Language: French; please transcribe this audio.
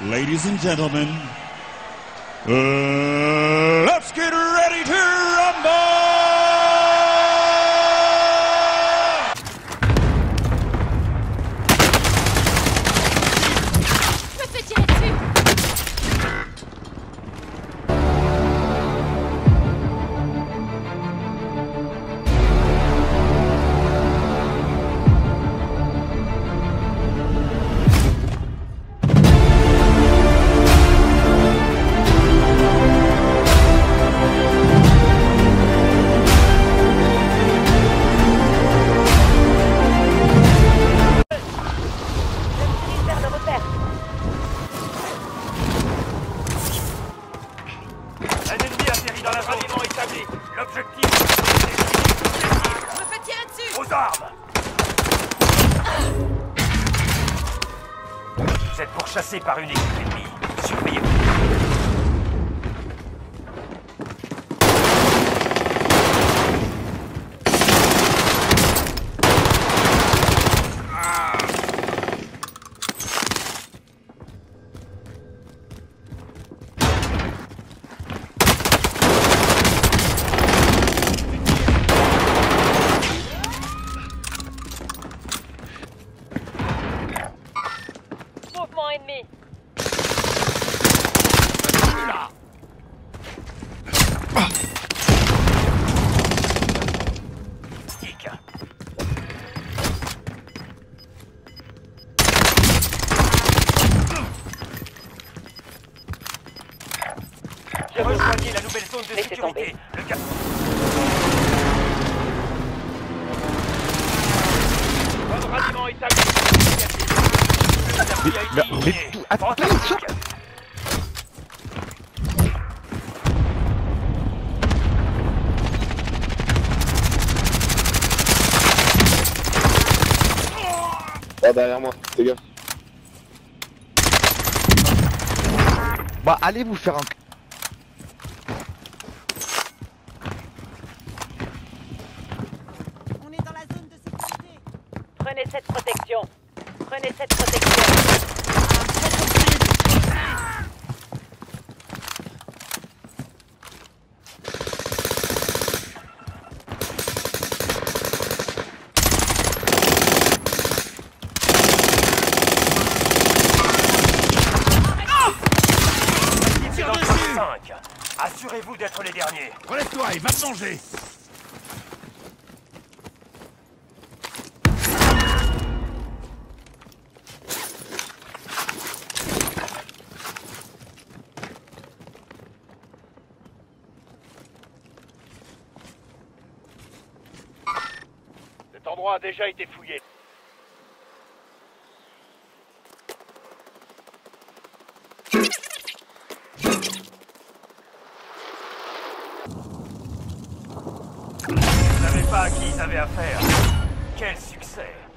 Ladies and gentlemen, let's get ready to rumble! Je me fais tirer dessus. Un ennemi atterrit dans la zone. Ralliement établi. L'objectif Je me fais tirer dessus. aux armes. Vous êtes pourchassé par une équipe ennemie. Surveillez-vous. Mouvement ennemi. Stick. Rejoignez la nouvelle zone de Laissez sécurité. Le gars... Bon ralliement établi. Attends, Ah, derrière moi, fais gaffe. bah allez vous faire un... On est dans la zone de sécurité. Prenez cette protection. Prenez cette protection. Tire dans le top 5. Assurez-vous d'être les derniers. Relève-toi, il va te manger! Cet endroit a déjà été fouillé. Vous n'avez pas à qui ils avaient affaire. Quel succès!